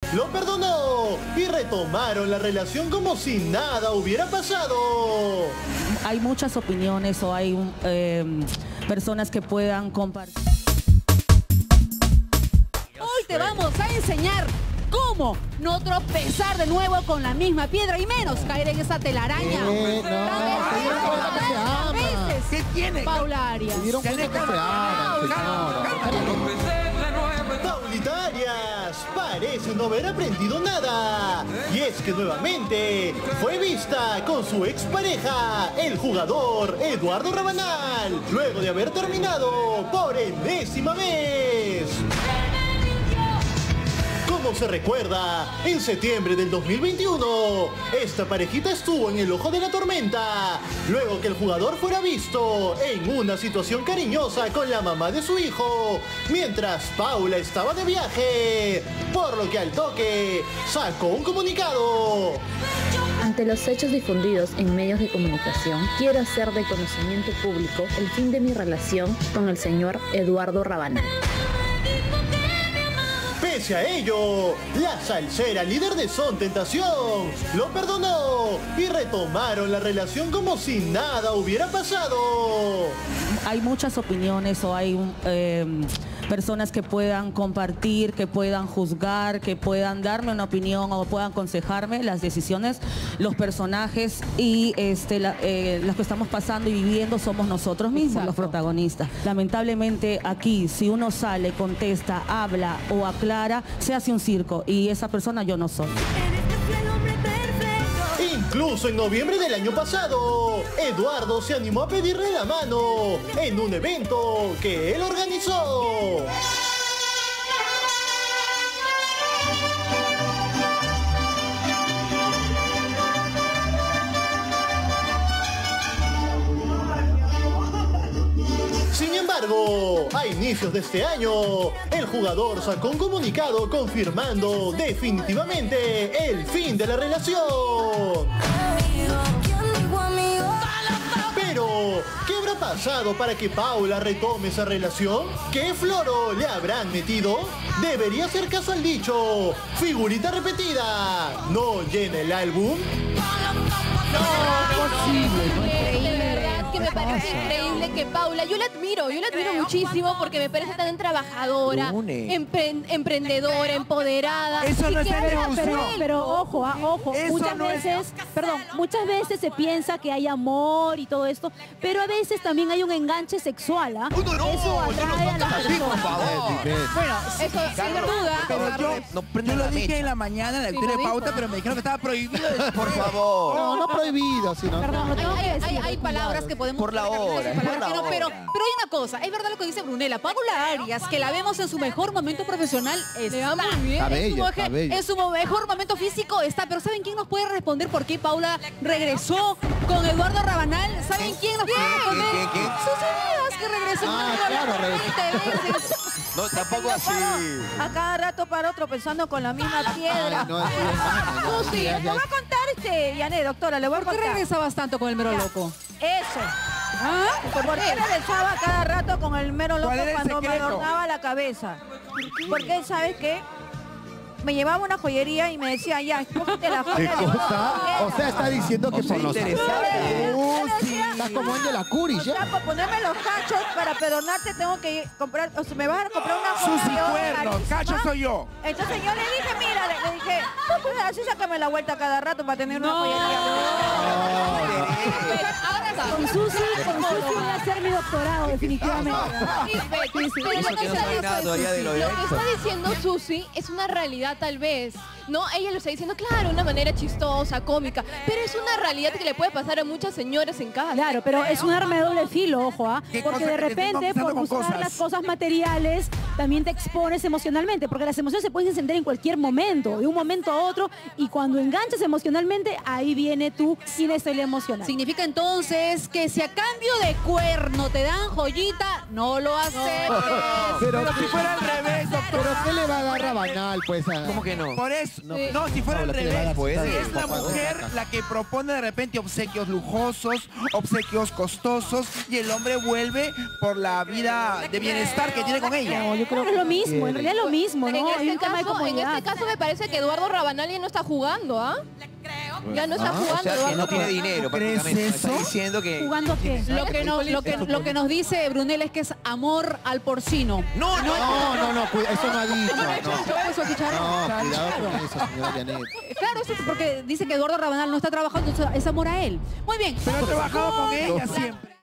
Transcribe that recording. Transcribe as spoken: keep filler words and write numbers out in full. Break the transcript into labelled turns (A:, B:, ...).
A: lo perdonó y retomaron la relación como si nada hubiera pasado.
B: Hay muchas opiniones o hay eh, personas que puedan compartir.
C: Hoy te vamos a enseñar cómo no tropezar de nuevo con la misma piedra y menos caer en esa telaraña.
D: Eh, no, se dieron cuenta que se aman.
C: ¿Qué tiene? Paula Arias.
D: Se dieron cuenta que se aman,
A: Paulita Arias parece no haber aprendido nada. Y es que nuevamente fue vista con su expareja, el jugador Eduardo Rabanal, luego de haber terminado por enésima vez. Como se recuerda, en septiembre del dos mil veintiuno, esta parejita estuvo en el ojo de la tormenta, luego que el jugador fuera visto en una situación cariñosa con la mamá de su hijo, mientras Paula estaba de viaje, por lo que al toque sacó un comunicado.
E: Ante los hechos difundidos en medios de comunicación, quiero hacer de conocimiento público el fin de mi relación con el señor Eduardo Rabanal.
A: Pese a ello, la salsera líder de Son Tentación lo perdonó y retomaron la relación como si nada hubiera pasado.
B: Hay muchas opiniones o hay eh, personas que puedan compartir, que puedan juzgar, que puedan darme una opinión o puedan aconsejarme las decisiones, los personajes y este, la, eh, las que estamos pasando y viviendo somos nosotros mismos. Exacto. Los protagonistas. Lamentablemente aquí, si uno sale, contesta, habla o aclara, se hace un circo y esa persona yo no soy.
A: Incluso en noviembre del año pasado, Eduardo se animó a pedirle la mano en un evento que él organizó. Sin embargo, a inicios de este año, el jugador sacó un comunicado confirmando definitivamente el fin de la relación. Pero, ¿qué habrá pasado para que Paula retome esa relación? ¿Qué floro le habrán metido? Debería hacer caso al dicho, figurita repetida, ¿no llena el álbum?
C: No, no, posible, no es que me parece increíble que Paula, yo la admiro, yo la admiro muchísimo porque me parece tan trabajadora, empre emprendedora, empoderada.
F: Eso no es
C: pero,
F: pero,
C: pero ojo, ah, ojo,
F: Eso
C: muchas
F: no
C: veces, es... perdón, muchas veces se piensa que hay amor y todo esto, pero a veces también hay un enganche sexual, ¿ah?
F: No, no,
C: eso atrae
F: no,
C: a las personas.
F: Bueno,
C: eso sin duda.
F: Pero yo, no, yo lo dije en la mañana en la lectura de pauta, pero me dijeron que estaba prohibido. Por favor.
D: No, no prohibido, sino.
C: Perdón, no tengo que decir. Hay, hay, hay palabras que podemos
F: por la hora, por la
C: pero,
F: hora.
C: pero, pero hay una cosa, es verdad lo que dice Brunella. Paula Arias, que la vemos en su mejor momento profesional, está muy bien.
D: Está
C: en, su
D: bella, está bella.
C: en su mejor momento físico está. Pero ¿saben quién nos puede responder por qué Paula regresó con Eduardo Rabanal? ¿Saben quién nos puede responder?
F: ¿Quién, quién, quién?
C: Sus amigas que regresó
D: Ah,
C: con
D: claro,
C: veinte veces.
F: No, tampoco así.
G: A cada rato paro tropezando con la misma piedra.
D: Ay, no, es hermano.
G: Susi, le voy a contar este, Yané, doctora, le voy a
C: ¿Por qué
G: contar.
C: regresabas tanto con el mero loco?
G: Eso.
C: ¿Ah?
G: ¿Por qué regresaba cada rato con el mero loco
F: ¿Cuál era el
G: cuando me
F: secreto?
G: adornaba la cabeza? Porque, ¿sabes qué? Me llevaba una joyería y me decía, ya, escógete la
D: ¿Qué
G: joya.
D: cosa? O sea, está diciendo que por los...
F: interesante.
D: Uy, sí. Estás como el de la Curi,
G: O sea,
D: ¿ya?
G: para ponerme los cachos, para perdonarte, tengo que comprar, o sea, me vas a comprar una joya.
F: Susi
G: de oro
F: Cuernos,
G: carísima.
F: cacho soy yo.
G: Entonces yo le dije, mira, le, le dije, pues así sácame la vuelta cada rato para tener una
C: No.
G: joyería.
C: Ahora sí.
H: Con Susi, con Susi voy a hacer mi doctorado, definitivamente.
C: Sí, Betty, pero lo que, está diciendo, lo que está diciendo Susi es una realidad tal vez. No, ella lo está diciendo, claro, de una manera chistosa, cómica, pero es una realidad que le puede pasar a muchas señoras en casa.
H: Claro, pero es un arma de doble filo, ojo, ¿ah?
F: ¿Qué
H: Porque
F: cosa
H: de
F: que te estén
H: repente,
F: conquistando
H: por
F: con
H: buscar
F: cosas?
H: las cosas materiales, también te expones emocionalmente, porque las emociones se pueden encender en cualquier momento, de un momento a otro, y cuando enganchas emocionalmente, ahí viene tu inestabilidad emocional.
C: Significa entonces que si a cambio de cuerno te dan joyita, no lo aceptes.
D: Pero,
F: Pero si fuera al revés, doctor.
D: ¿Pero qué le va a dar Rabanal, pues? A...
F: ¿Cómo que no? Por eso.
D: No,
F: No, si fuera al
D: Paula, ¿qué le va a
F: revés.
D: dar?
F: Pues,
D: Está
F: es la
D: bien,
F: mujer
D: papá.
F: la que propone de repente obsequios lujosos, obsequios costosos, y el hombre vuelve por la vida de bienestar que tiene con ella.
H: No, yo creo que es lo mismo, en realidad es lo mismo, ¿no?
C: En
H: Hay
C: este,
H: un tema de
C: caso, en
H: comodidad.
C: este caso me parece que Eduardo Rabanal ya no está jugando, ¿ah? Ya no está
F: Ah,
C: jugando,
F: o sea, que
C: Eduardo
F: no tiene
C: Rabanal.
F: dinero
I: ¿Crees
F: prácticamente. Me
I: eso?
F: está diciendo que...
H: ¿Jugando qué?
J: Lo que, nos, lo, que, lo que nos dice Brunel es que es amor al porcino.
F: No, no,
D: No, no, no, cuida- eso no ha dicho.
J: ¿Yo puedo escuchar?
D: No, no, cuidado con eso, señora Janet.
J: Claro, eso es porque dice que Eduardo Rabanal no está trabajando, entonces es amor a él. Muy bien.
F: Pero ha trabajado con ella siempre.